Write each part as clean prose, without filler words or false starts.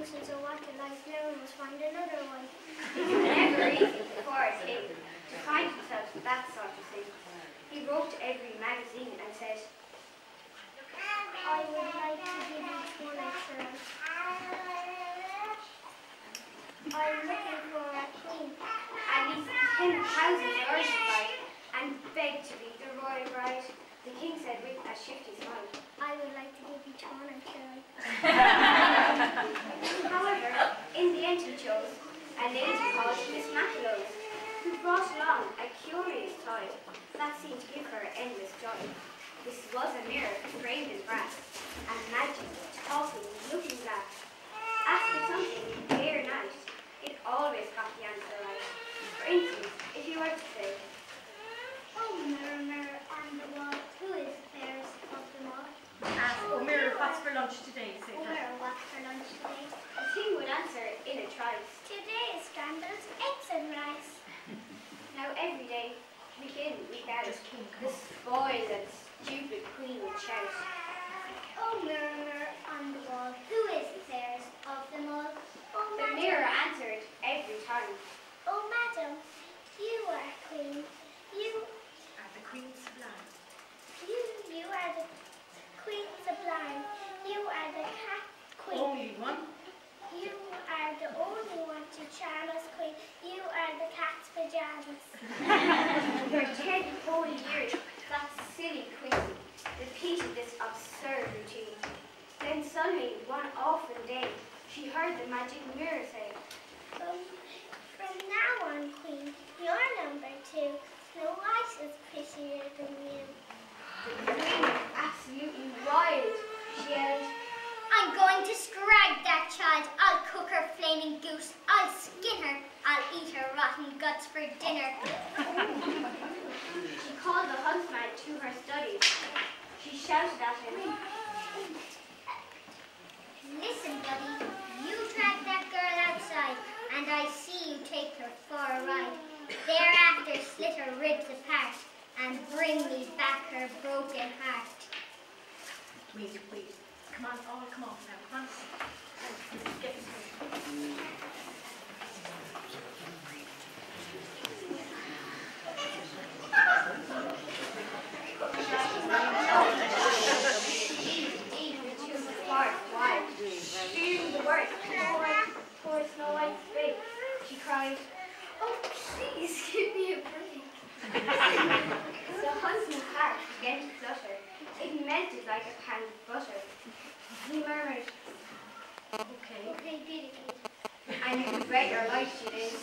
since I want a life, now I must find another one. It was never easy for a king to find himself that sort of thing. He wrote to every magazine and said, I would like to give each one a turn. I'm looking for a queen. and he pinned thousands of urgent by and begged to be the royal bride. The king said with a shifty smile, I would like to give each one a turn. However, in the end he chose a lady called Miss Macklowes, who brought along a curious toy that seemed to give her endless joy. This was a mirror framed in brass, and magic, talking, looking glass. Ask it something day or night, it always got the answer right. For instance, if you were to say, Oh, mirror, mirror on the wall, who is fairest of them all? Ask, oh mirror, what's for lunch today? Say Oh, that. mirror, what's for lunch today? the king would answer in a trice. Today is scrambled eggs and rice. Now every day, week in, week out, the spoiled and stupid queen would shout. Oh, mirror, mirror on the wall, who is the fairest of them all? Oh, The madam. mirror answered every time. Oh, madam, you are queen. You Are the queen sublime? You are the queen sublime. You are the cat queen. Only one? You are the only one to charm us, queen. You are the cat's pajamas. For 10 whole years, that silly queen repeated this absurd routine. Then suddenly, one awful day, she heard the magic mirror say, From now on, queen, you're number 2. Snow White is prettier than you. the queen was absolutely wild. She yelled, I'm going to scrag that child. I'll cook her flaming goose. I'll skin her. I'll eat her rotten guts for dinner. she called the huntsman to her study. She shouted at him, Listen, buddy, you drag that girl outside, and I see you take her for a ride. Thereafter slit her ribs apart, and bring me back her broken heart. Wait. Come on, all come off now. Come on. Get this. Fearing the worst, poor Snow White's face, she cried, Oh, please give me a break. the huntsman's heart began to flutter. It melted like a pan of butter. He murmured, Okay. Okay, beauty. and you could bet your life she did.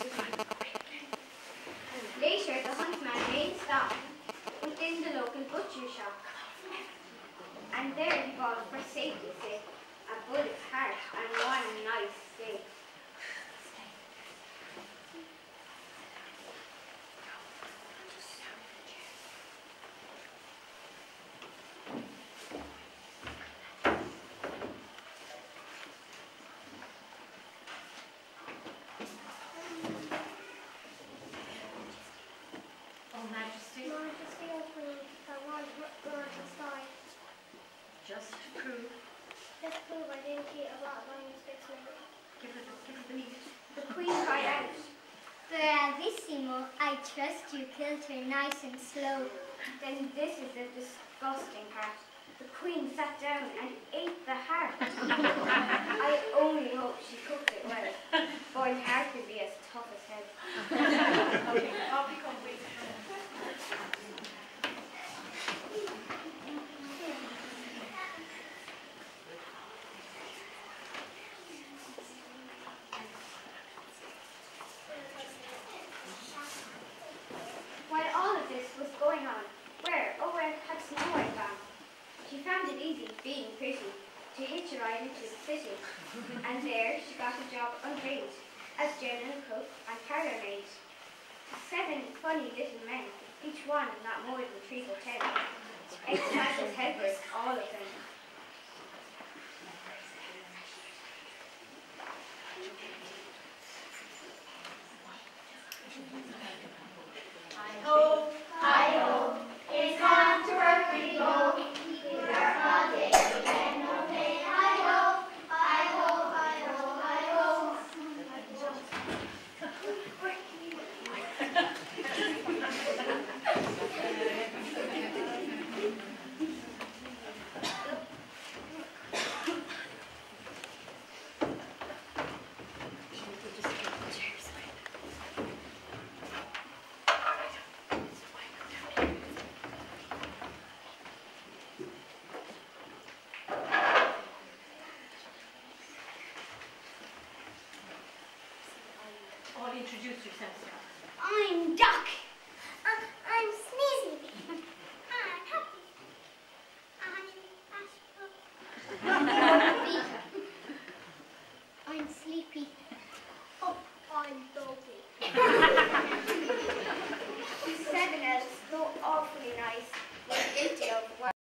Later, the huntsman made a stop within the local butcher shop. And there he bought for safety's sake a bullet's heart and one nice steak. Oh, Majesty, Majesty, I prove that one girl has died. just to prove, Just prove I didn't cheat a lot of manuscripts later. give her the meat. The queen cried out, Bravissimo, I trust you killed her nice and slow. then this is the disgusting part. The queen sat down and ate the heart. I only hope she cooked it well. Boy, heart could be as tough as head. Okay, off you come, wait. While all of this was going on, where had Snow White gone? She found it easy, being pretty, to hitch a ride into the city. And there she got a job unpaid, as general cook and parlour maid. 7 funny little men, each one not more than 3 foot 10. Ex-as helpers, all of them. Hi-ho, hi-ho, it's time to work we go. We work all day and no pay. Hi-ho, hi-ho, hi-ho, hi-ho. all introduce yourselves now. I'm Duck. I'm Sneezy. I'm Happy. I'm Ashbrook. I'm Sleepy. Oh, I'm Dopey. The 7 elves, though awfully nice, were guilty of